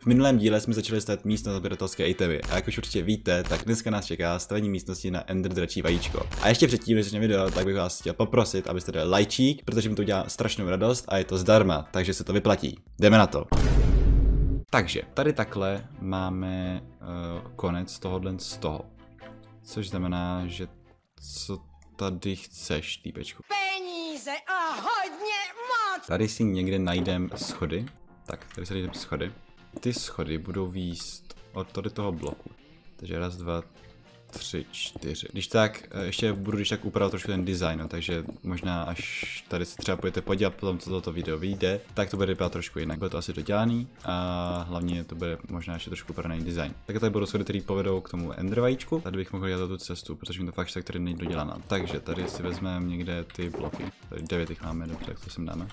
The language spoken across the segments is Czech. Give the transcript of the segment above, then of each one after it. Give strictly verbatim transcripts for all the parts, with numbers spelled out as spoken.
minulém díle jsme začali stavět místnost na sběratelské itemy a jak už určitě víte, tak dneska nás čeká stavění místnosti na Ender dračí vajíčko. A ještě předtím, než začneme video, tak bych vás chtěl poprosit, abyste dali lajčík, protože mi to udělá strašnou radost a je to zdarma, takže se to vyplatí. Jdeme na to. Takže tady takhle máme uh, konec tohohle z toho. Což znamená, že co tady chceš, týpečku? Peníze a hodně moc! Tady si někde najdeme schody. Tak, tady si najdeme schody. Ty schody budou výst od tady toho bloku. Takže raz, dva, tři, čtyři. Když tak, ještě budu když tak upravit trošku ten design, no, takže možná až tady si třeba půjdete podívat potom, co toto video vyjde, tak to bude vypadat trošku jinak. Bude to asi dodělaný a hlavně to bude možná ještě trošku upravený design. Tak tady budou schody, které povedou k tomu Ender vajíčku. Tady bych mohl dělat tu cestu, protože mi to fakt tak tady není dodělaná. Takže tady si vezmeme někde ty bloky. Tady devět jich máme, dobře, jak to sem dáme.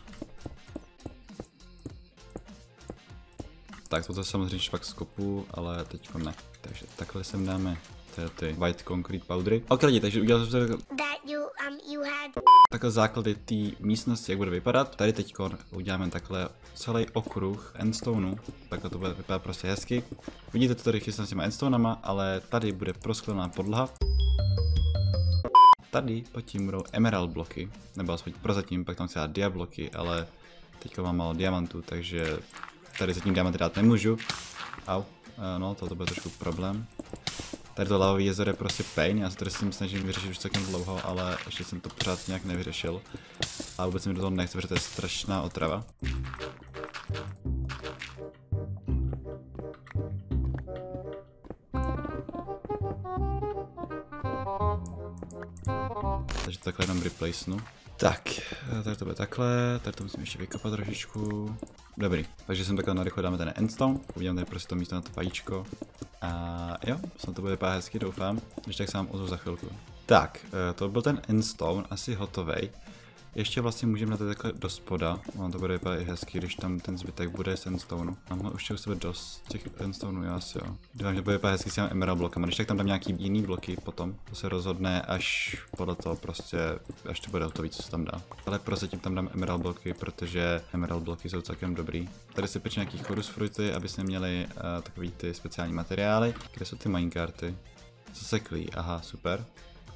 Tak toto samozřejmě pak skopu, ale teďko ne. Takže takhle sem dáme ty white concrete powdery. Ok lidi, takže udělal jsem to takhle základy té místnosti, jak bude vypadat. Tady teď uděláme takhle celý okruh endstoneu. Takhle to bude vypadat prostě hezky. Vidíte to tady chystám s těma endstonama, ale tady bude prosklená podlaha. Tady pod tím budou emerald bloky, nebo aspoň prozatím, pak tam chci dát dia bloky, ale teďka mám málo diamantů, takže tady zatím diamanty dát nemůžu. Au, no to bude trošku problém. Tady to lavové jezero je prostě pain, já se tady s tím snažím vyřešit už celkem dlouho, ale ještě jsem to pořád nějak nevyřešil. A vůbec mi do toho nechce, protože to je strašná otrava. Takže takhle jenom replacenu. Tak, tady to bude takhle, tady to musím ještě vykopat trošičku. Dobrý, takže jsem takhle narychle dáme ten endstone, uvidíme tady prostě to místo na to vajíčko. A jo, snad to bude vypadat hezky, doufám, když tak se vám ozvu za chvilku. Tak, to byl ten endstone, asi hotovej. Ještě vlastně můžeme na to takhle do spoda, ono to bude vypadat i hezky, když tam ten zbytek bude z endstoneu. Mám už u sebe dost těch endstoneů, já asi jo. Doufám, že bude vypadat hezky s těmi emerald blokama, když tak tam dám nějaký jiný bloky potom, to se rozhodne až podle toho prostě, až to bude hotový, co se tam dá. Ale prozatím tam dám emerald bloky, protože emerald bloky jsou celkem dobrý. Tady si peču nějaký chorus fruity, aby jsme měli uh, takový ty speciální materiály. Kde jsou ty minecarty? Zaseklý, aha, super.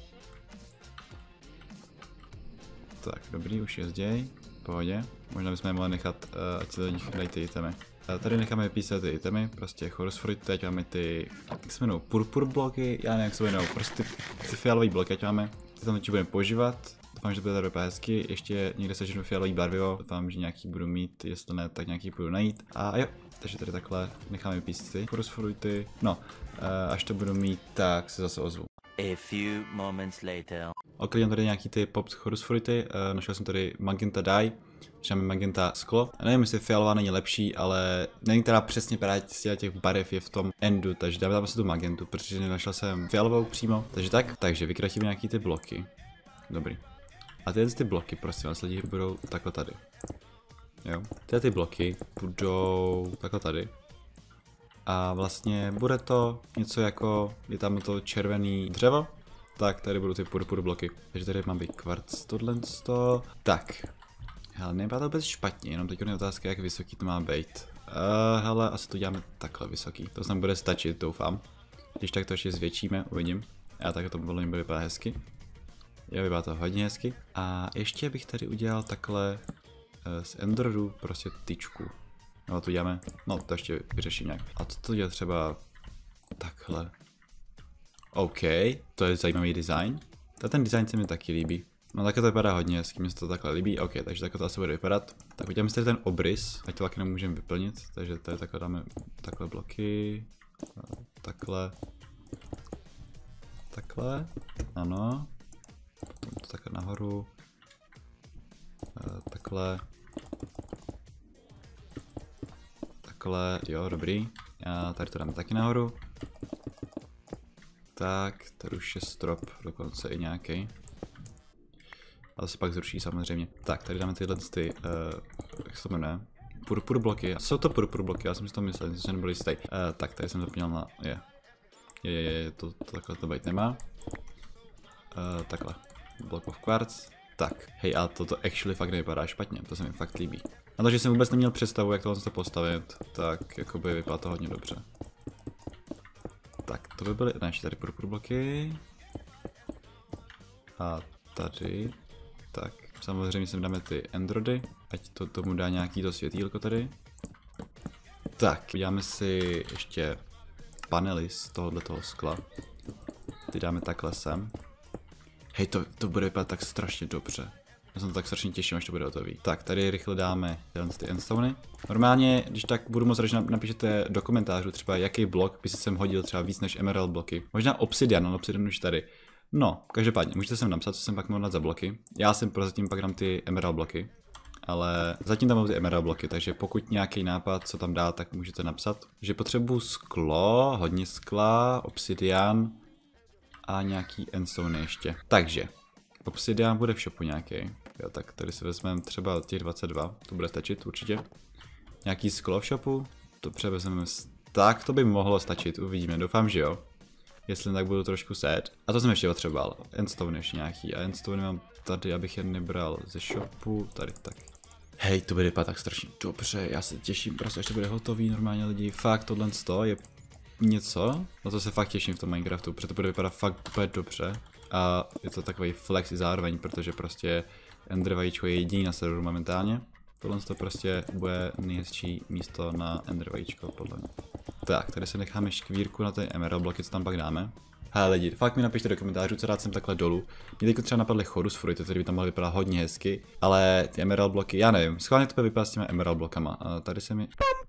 Tak, dobrý, už jezděj, v pohodě. Možná bychom je mohli nechat, uh, ať si do nich dají ty itemy. Uh, tady necháme vypísat ty itemy, prostě chorus fruit, teď máme ty, jak se jmenou, purpur bloky, já nevím, jak se jmenou, prostě ty, ty fialové bloky, ať máme. Ty tam teď budeme používat, doufám, že to bude tady vypadat hezky, ještě někde seženu fialový barvivo, doufám, že nějaký budu mít, jestli ne, tak nějaký budu najít. A jo, takže tady takhle necháme vypíst ty chorus fruity, no, uh, až to budu mít, tak se zase ozvu. A few moments later. Oklidím tady nějaký ty pop chorus fruity, uh, našel jsem tady magenta dye, máme magenta sklo. Nevím, jestli fialová není lepší, ale není která přesně právě z těch barev je v tom endu, takže dáme tam asi tu magentu, protože nenašel jsem fialovou přímo. Takže tak, takže vykratíme nějaký ty bloky. Dobrý. A tyhle ty bloky, prosím vás lidi, budou takhle tady. Jo. Tyhle ty bloky budou takhle tady. A vlastně bude to něco jako, je tam to červený dřevo, tak tady budou ty purpur bloky. Takže tady mám být kvarc, tohle sto. Tak, hele, nebyla to vůbec špatně, jenom teď je otázka, jak vysoký to má být. Uh, hele, asi to děláme takhle vysoký, to nám bude stačit, doufám. Když tak to ještě zvětšíme, uvidím. A tak to podle mě bude vypadat hezky. Jo, vypadá to hodně hezky. A ještě bych tady udělal takhle uh, z enderu prostě tyčku. No to děláme, no to ještě vyřeším nějak. A co to dělá třeba takhle? OK, to je zajímavý design. To ten design se mi taky líbí. No takhle to vypadá hodně hezky, mi se to takhle líbí. OK, takže takhle to asi bude vypadat. Tak uděláme si tady ten obrys, ať to taky nemůžeme vyplnit. Takže tady takhle dáme takhle bloky. Takhle. Takhle. Ano. Potom to takhle nahoru. Takhle. Takhle, jo, dobrý. A tady to dáme taky nahoru. Tak, tady už je strop, dokonce i nějaký. Ale se pak zruší samozřejmě. Tak, tady dáme tyhle ty, uh, jak se to jmenuje? Purpur bloky. Jsou to purpur bloky, já jsem si to myslel, že nebyl jistý. Uh, tak, tady jsem zapomněl na, je. Je, je, je, to, to takhle to být nemá. Uh, takhle. Block of quartz. Tak, hej, ale toto actually fakt nevypadá špatně, to se mi fakt líbí. A to, že jsem vůbec neměl představu, jak tohle to postavit, tak jakoby vypadá to hodně dobře. Tak, to by byly, ne, ještě tady purpur bloky. A tady, tak, samozřejmě sem dáme ty endrody, ať to tomu dá nějaký to světýlko tady. Tak, uděláme si ještě panely z tohohle toho skla. Ty dáme takhle sem. Hej, to, to bude vypadat tak strašně dobře. Já se to tak strašně těším, až to bude hotový. Tak, tady rychle dáme ty endstony. Normálně, když tak budu moc rád, že napíšete do komentářů třeba, jaký blok by si sem hodil třeba víc než emerald bloky. Možná obsidian, ale obsidian už tady. No, každopádně, můžete sem napsat, co jsem pak mohl dát za bloky. Já jsem prozatím pak dám ty emerald bloky. Ale zatím tam mám ty emerald bloky, takže pokud nějaký nápad, co tam dá, tak můžete napsat. Že potřebuju sklo, hodně skla, obsidian a nějaký endstone ještě. Takže, obsidian bude v shopu nějaký. Jo, tak tady si vezmeme třeba těch dvacet dva, to bude stačit určitě. Nějaký sklo v shopu, to převezmeme, tak to by mohlo stačit, uvidíme, doufám, že jo. Jestli tak budu trošku set. A to jsem ještě potřeboval, endstone ještě nějaký, a endstone mám tady, abych je nebral ze shopu, tady tak. Hej, to bude vypadat tak strašně dobře, já se těším, prostě až to bude hotový, normálně lidi, fakt tohle je něco, na to se fakt těším v tom Minecraftu, protože to bude vypadat fakt úplně dobře. A je to takový flex i zároveň, protože prostě Ender vajíčko je jediný na serveru momentálně. Tohle to prostě bude nejhezčí místo na Ender vajíčko, podle mě. Tak, tady se necháme škvírku na ty emerald bloky, co tam pak dáme. Hele lidi, fakt mi napište do komentářů, co rád jsem takhle dolů. Mě teď třeba napadly chorus fruity, který by tam mohly vypadat hodně hezky, ale ty emerald bloky, já nevím, schválně to bude vypadat s těma emerald blokama. A tady se mi...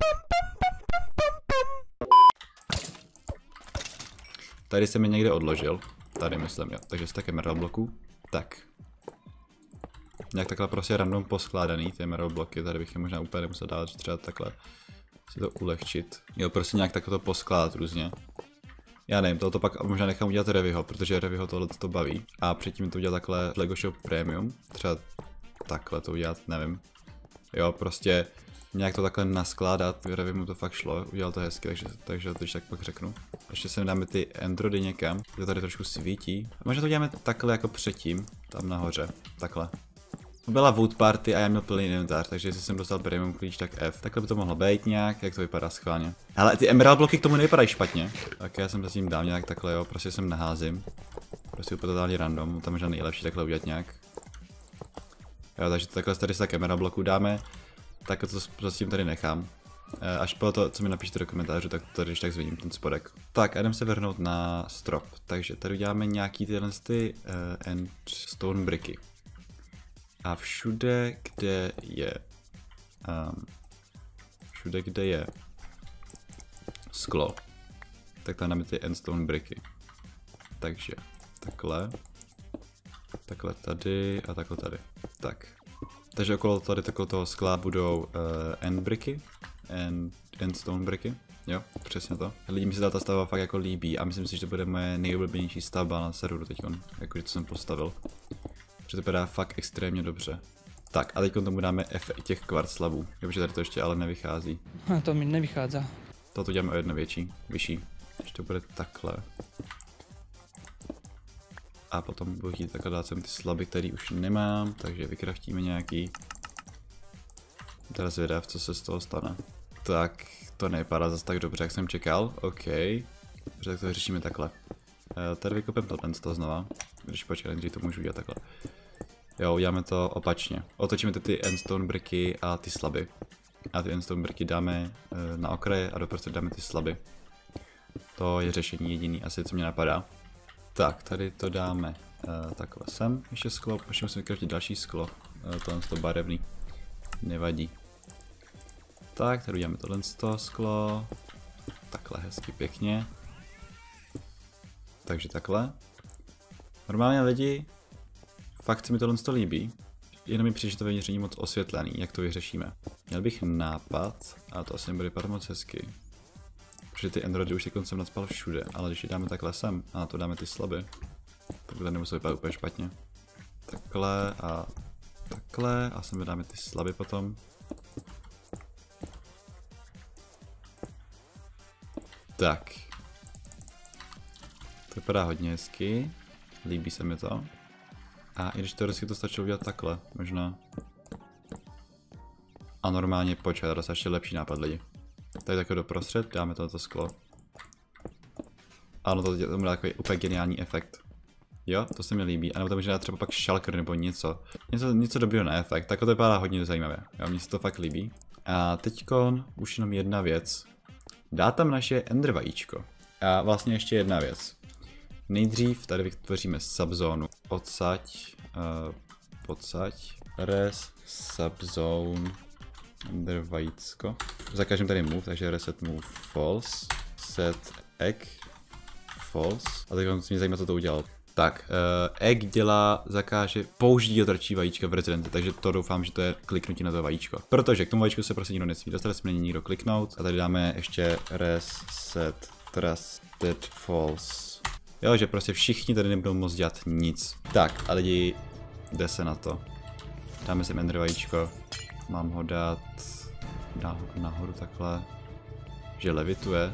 Tady se mi někde odložil, tady myslím, jo, takže z tak emerald bloků, tak. Nějak takhle prostě random poskládaný, ty emerald bloky, tady bych je možná úplně nemusel dát, že třeba takhle si to ulehčit. Jo, prostě nějak takhle to poskládat různě. Já nevím, tohoto pak možná nechám udělat Reviho, protože Reviho tohle to baví. A předtím to udělat takhle Lego Shop Premium, třeba takhle to udělat, nevím. Jo, prostě nějak to takhle naskládat, Revi mu to fakt šlo, udělal to hezky, takže, takže to když tak pak řeknu. Ještě sem dáme ty endrody někam, to tady trošku svítí. A možná to uděláme takhle jako předtím, tam nahoře, takhle. Byla Wood Party a já měl plný inventář, takže jestli jsem dostal premium klíč, tak F. Takhle by to mohlo být nějak, jak to vypadá schválně. Ale ty emerald bloky k tomu nevypadají špatně. Tak já jsem se s tím dám nějak takhle, jo, prostě jsem naházím. Prostě úplně totálně random, tam možná nejlepší takhle udělat nějak. Jo, takže takhle tady se tak emerald bloků dáme. Tak to prostě tady nechám. Až po to, co mi napíšete do komentářů, tak to když tak zvidím ten spodek. Tak a jdem se vrhnout na strop. Takže tady uděláme nějaký tyhle ty uh, end stone bricky. A všude, kde je, um, všude, kde je sklo, tak tam dáme ty endstone bricky. Takže takhle, takhle tady a takhle tady. Tak. Takže okolo tady takhle toho skla budou uh, end bricky, end, endstone bricky. Jo, přesně to. Lidi mi se ta stavba fakt jako líbí a myslím si, že to bude moje nejoblíbenější stavba na serveru teďkon, jakože to jsem postavil. Že to vypadá fakt extrémně dobře. Tak a teď tomu dáme efekt těch kvarc slabů. Protože tady to ještě ale nevychází. A to mi nevychází. Toto děláme o jedno větší, vyšší. Ještě to bude takhle. A potom budu chtít takhle dát sem ty slaby, které už nemám, takže vykraftíme nějaký. Teraz zvědav, co se z toho stane. Tak to nevypadá zase tak dobře, jak jsem čekal. OK. Takže tak to řešíme takhle. E, tady vykopem to ten z toho znova. Když počkej, nejdřív to můžu udělat takhle. Jo, uděláme to opačně. Otočíme ty endstone bricky a ty slaby. A ty endstone bricky dáme e, na okraje a doprostřed dáme ty slaby. To je řešení jediný, asi co mě napadá. Tak, tady to dáme e, takhle sem. Ještě sklo, ještě musíme vykraftit další sklo. E, tohle to barevný. Nevadí. Tak, tady uděláme tohle sklo. Takhle hezky pěkně. Takže takhle. Normálně lidi, fakt se mi tohle to líbí, jenom mi přijde, že to vyměření moc osvětlený, jak to vyřešíme. Měl bych nápad, a to asi nebude vypadat moc hezky. Protože ty endrody už jsem nacpal všude, ale když je dáme takhle sem a na to dáme ty slaby, tak to nemusí vypadat úplně špatně. Takhle a takhle a sem dáme ty slaby potom. Tak. To vypadá hodně hezky, líbí se mi to. A i když teoreticky to stačilo udělat takhle, možná. a normálně počkat, to je ještě lepší nápad lidi. Tady takhle doprostřed, dáme toto sklo. Ano, to tomu dá takový úplně geniální efekt. Jo, to se mi líbí. A nebo to může dát třeba pak šalker nebo něco. Něco, něco dobrého na efekt. Tak to vypadá hodně zajímavé. Jo, mně se to fakt líbí. A teďkon už jenom jedna věc. Dá tam naše ender vajíčko. A vlastně ještě jedna věc. Nejdřív tady vytvoříme subzónu. Odsaď. Uh, podsaď. Res subzone. Ender vajíčko. Zakážeme tady move, takže reset move false. Set egg false. A teď mě zajímá, co to udělal. Tak, uh, egg dělá, zakáže použití otrčí vajíčka v rezidenci, takže to doufám, že to je kliknutí na to vajíčko. Protože k tomu vajíčku se prostě nikdo nesmí dostat, jsme není nikdo kliknout. A tady dáme ještě reset trusted false. Jo, že prostě všichni tady nebudou moct dělat nic. Tak, a lidi, jde se na to. Dáme sem ender vajíčko. Mám ho dát nahoru, nahoru takhle, že levituje.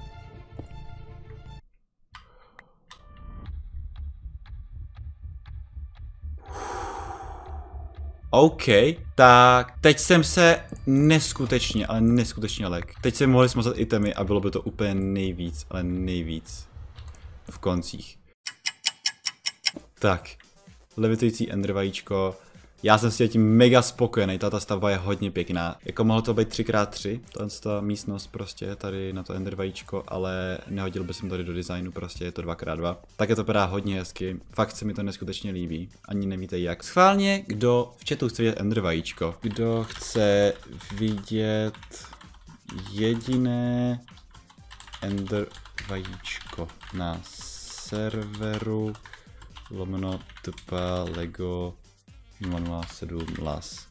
OK, tak teď jsem se neskutečně, ale neskutečně lek. Teď jsem mohli smazat itemy a bylo by to úplně nejvíc, ale nejvíc v koncích. Tak, levitující ender vajíčko. Já jsem si tím mega spokojený, tato stavba je hodně pěkná. Jako mohlo to být tři krát tři, ta místnost prostě tady na to ender vajíčko, ale nehodil bych jsem tady do designu, prostě je to dva krát dva. Také to vypadá hodně hezky, fakt se mi to neskutečně líbí, ani nevíte jak. Schválně, kdo v chatu chce vidět ender vajíčko, kdo chce vidět jediné ender vajíčko na serveru lomeno tpa lego nula nula sedm las.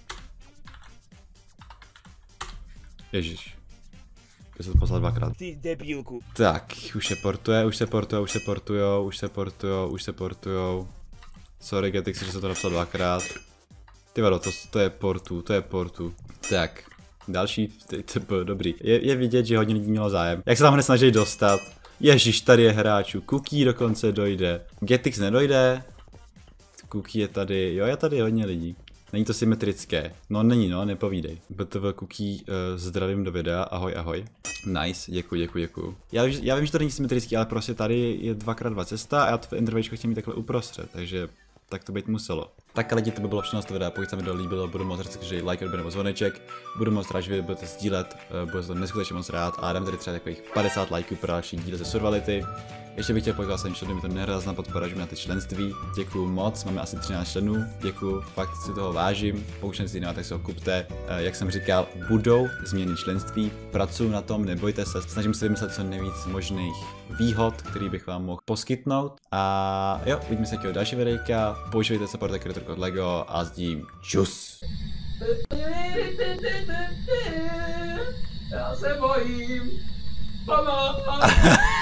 Ježiš. To se to poslal dvakrát. Ty debilku. Tak, už se portuje, už se portuje, už se portujou, už se portujou, už se portujou. Sorry, Getix, že se to napsal dvakrát. Ty vado, to, to je portu, to je portu. Tak, další, to bylo dobrý. Je, je vidět, že hodně lidí mělo zájem. Jak se tam hned snaží dostat? Ježiš, tady je hráčů. Cookie dokonce dojde. Getix nedojde. Cookie je tady, jo, je tady hodně lidí. Není to symetrické. No není, no, nepovídej. B T V Cookie, uh, zdravím do videa, ahoj, ahoj. Nice, děkuji, děkuji, děkuji. Já, já vím, že to není symetrický, ale prostě tady je dva krát dva cesta a já to v endervajíčko chtěl mít takhle uprostřed, takže tak to být muselo. Tak lidi, to by bylo všechno z toho videa, pokud se mi video líbilo, budu moc rád, že like, odběr nebo zvoneček, budu moc rád, že vy budete sdílet, uh, budu to neskutečně moc rád a dám tady třeba takových padesát lajků pro další díly ze Survivality. Ještě bych chtěl poděkovat svým členům, mi to nehrozná podpora, že mi na ty členství. Děkuju moc, máme asi třináct členů, děkuju, fakt si toho vážím. Pokud členství nemáte, tak si ho kupte. Jak jsem říkal, budou změny členství, pracuju na tom, nebojte se, snažím se vymyslet co nejvíc možných výhod, který bych vám mohl poskytnout. A jo, uvidíme se nějakého další videjka, používejte support creator kód LEGO a zdím čus! Já se bojím. Mama.